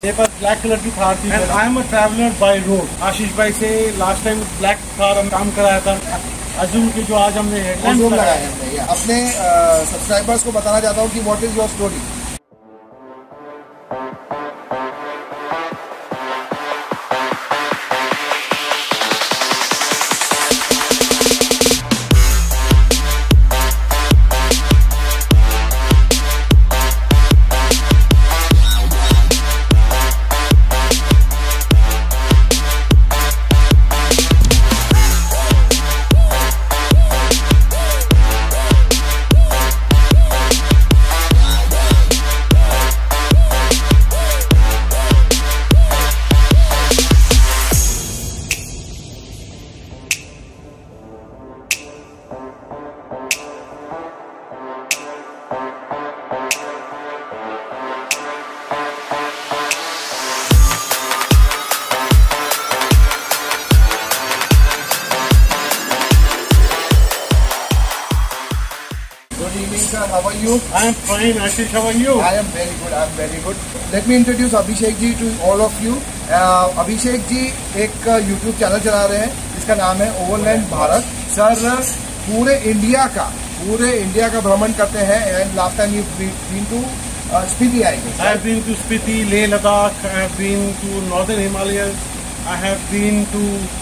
मेरे पास black colour की थार थी। I am a traveller by road. Ashish भाई से लास्ट टाइम ब्लैक थार हम काम कराया था। अजूम की जो आज हमने हेडलाइंस लगाया है, अपने सब्सक्राइबर्स को बताना चाहता हूँ कि what is your story. Sir, how are you? I am fine, Ashish. How are you? I am very good. I am very good. Let me introduce Abhishek ji to all of you. Abhishek ji एक YouTube channel चला रहे हैं जिसका नाम है overland Bharat. Sir पूरे India का भ्रमण करते हैं। And last time you been to Spiti, I guess. I have been to Spiti, Leh Ladakh. I have been to Northern Himalayas. I have been to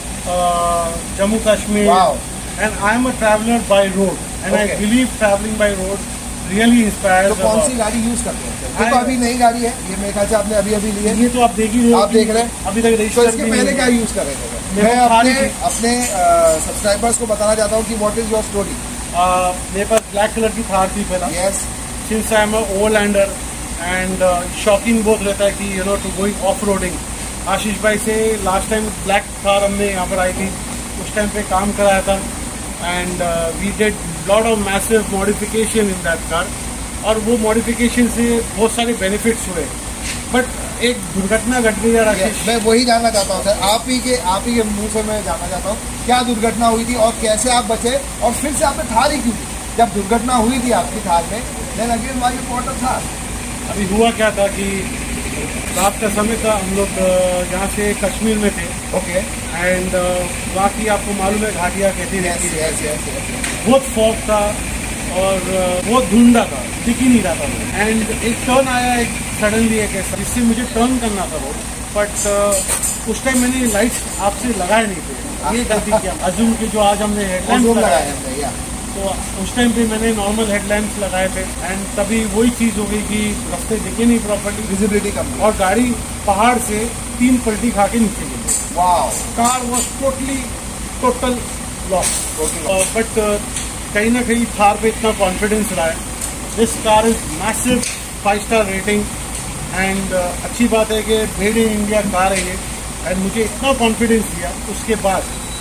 Jammu Kashmir. Wow. And I am a traveler by road. And I believe traveling by road really inspires. तो कौन सी गाड़ी use करते हैं? देखो अभी नई गाड़ी है ये, मेरे ख्याल से आपने अभी ली है। ये तो आप देख ही रहे हो। आप देख रहे हैं अभी तक तो इसके पहले क्या यूज कर रहे थे? मैं अपने सब्सक्राइबर्स को बताना चाहता हूँ कि व्हाट इज योर स्टोरी। मेरे पास ब्लैक कलर की थार थी पहला। Yes. Since I am a overlander and shocking बहुत रहता है कि to going off roading. Ashish भाई से लास्ट टाइम ब्लैक थार हमने यहाँ पर आई थी, उस टाइम पे काम कराया था। And we did lot of massive modification in that कार। और वो मॉडिफिकेशन से बहुत सारे बेनिफिट्स हुए, बट एक दुर्घटना घट गई यार आशीष। मैं वही जानना चाहता हूँ सर, आप ही के मुंह से मैं जानना चाहता हूँ क्या दुर्घटना हुई थी और कैसे आप बचे, और फिर से आपने थार ही क्यों ली? जब दुर्घटना हुई थी आपकी थार में, then again why you bought a Thar? अभी हुआ क्या था कि रात का समय था, हम लोग यहाँ से कश्मीर में थे। ओके। एंड वहाँ की आपको मालूम है घाटियाँ कैसी रहती है। बहुत फॉग था और बहुत धुंधा था, दिख ही नहीं रहा था। एंड एक टर्न आया एक सडनली एक ऐसा जिससे मुझे टर्न करना था रोड, बट उस टाइम मैंने लाइट्स आपसे लगाए नहीं थे। ये गलती किया। अजूम की जो आज हमने हेडलाइंस लगाए हैं, तो उस टाइम पे मैंने नॉर्मल हेडलाइंस लगाए थे। एंड तभी वही चीज़ हो गई कि रास्ते दिखे नहीं प्रॉपर्ली, विजिबिलिटी कम, और गाड़ी पहाड़ से 3 पलटी खा के नीचे गिरी। Wow. Car was total loss. But कहीं ना कहीं थार पे इतना कॉन्फिडेंस रहा है। This car is massive 5 star rating. And अच्छी बात है कि मेड इन इंडिया कार है ये। एंड मुझे इतना कॉन्फिडेंस दिया, उसके बाद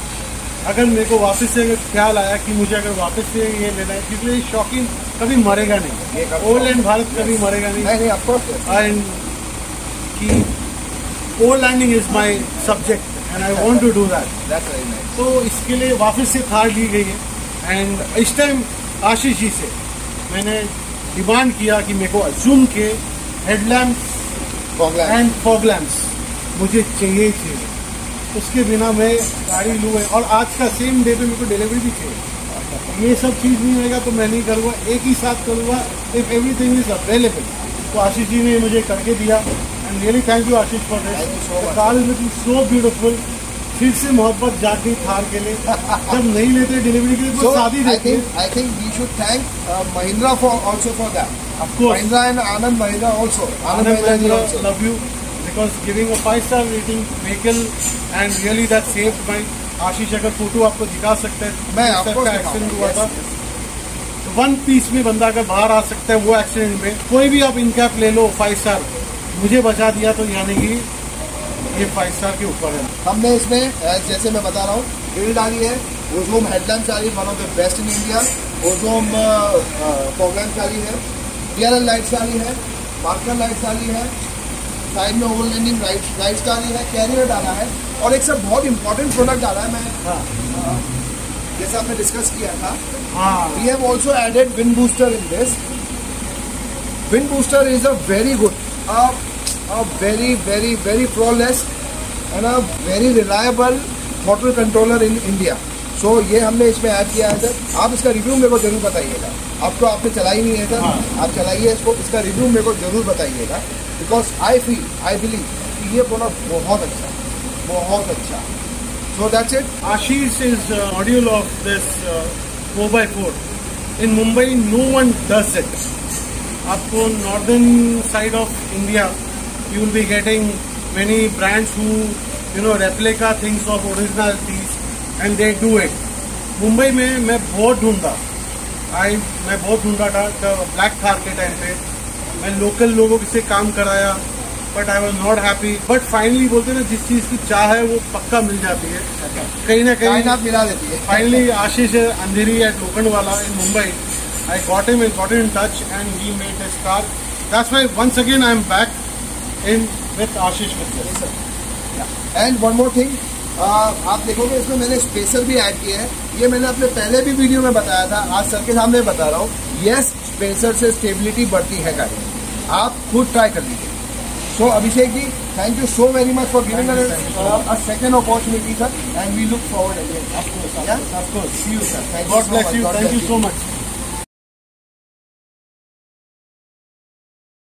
अगर मेरे को वापस से अगर ख्याल आया कि मुझे अगर वापस से ये लेना है, क्योंकि शौकीन कभी मरेगा नहीं, ओवरलैंड भारत कभी मरेगा नहीं। एंड कि overlanding is my subject and I want to do that. तो इसके लिए वापस से थार ली गई है। एंड इस टाइम आशीष जी से मैंने डिमांड किया कि मेरे को अजूम के हेडलैम्प्स एंड फॉग लैम्प्स मुझे चाहिए। उसके बिना मैं गाड़ी लूँ, और आज का सेम डे पे मेरे को डिलीवरी भी चाहिए। ये सब चीज़ नहीं होगा तो मैं नहीं करूँगा, एक ही साथ करूँगा इफ एवरीथिंग इज अवेलेबल। तो आशीष जी ने मुझे करके दिया and really thank you Ashish for this. Car is looking so beautiful. फिर से मोहब्बत जाती थार के लिए, जब नहीं लेते डिलीवरी के लिए तो शादी देते हैं। I think we should thank Mahindra for that. Of course. Mahindra and Anand Mahindra also. Anand Mahindra love you because giving a 5-star rating vehicle and really that saved my। Ashish अगर फोटो आपको दिखा सकते हैं, मैं आपको एक्सीडेंट हुआ था, 1 piece में बंदा अगर बाहर आ सकता है वो एक्सीडेंट में। कोई भी आप इनकैप ले लो 5 स्टार, मुझे बचा दिया, तो यानी कि ये 5 स्टार के ऊपर है। हमने इसमें जैसे मैं बता रहा हूँ ग्रिल डाली है, ओजोम हेडलैम्प डाली, one of the best in India. Awesome fog lamp डाली है, क्लियर लाइट्स डाली है, मार्कर लाइट्स डाली है, साइड में ओवरलैंडिंग लाइट्स डाली है, कैरियर डाला है, और एक सब बहुत इंपॉर्टेंट प्रोडक्ट डाला है। मैं जैसे आपने डिस्कस किया था, we have also added wind booster in this. Wind booster is a very good. very very very flawless and a very reliable throttle controller in India. So ये हमने इसमें ऐड किया है सर. आप इसका रिव्यू मेरे को जरूर बताइएगा. अब तो आपने चलाई नहीं है सर, आप चलाइए इसको, इसका रिव्यू मेरे को जरूर बताइएगा. बिकॉज आई बिलीव कि ये प्रोडक्ट बहुत अच्छा, बहुत अच्छा. So that's it. Ashish is module of this 4x4. In Mumbai, no one does it. आपको northern side of India, you will be getting many brands who replica things of originalities and they do it. Mumbai में मैं बहुत ढूंढा था black Thar के time पे. मैं local लोगों से काम कराया, but I was not happy. But finally बोलते ना, जिस चीज की चाह है वो पक्का मिल जाती है, कहीं ना कहीं मिला देती है. Finally Ashish Andheri at Lokhandwala in Mumbai, I got him in touch and he made this car. That's why once again I am back in with Ashish with this. And one more thing, आप देखोगे इसमें मैंने स्पेसर भी add किया है. ये मैंने अपने पहले भी वीडियो में बताया था, आज सर के सामने बता रहा हूँ. यस, स्पेसर से स्टेबिलिटी बढ़ती है गाड़ी, आप खुद ट्राई कर लीजिए. So Abhishek ji, thank you so very much for giving us a second opportunity, sir, and we look forward again. Of course. Yeah, of course. See you, sir. God bless you. Thank you so much.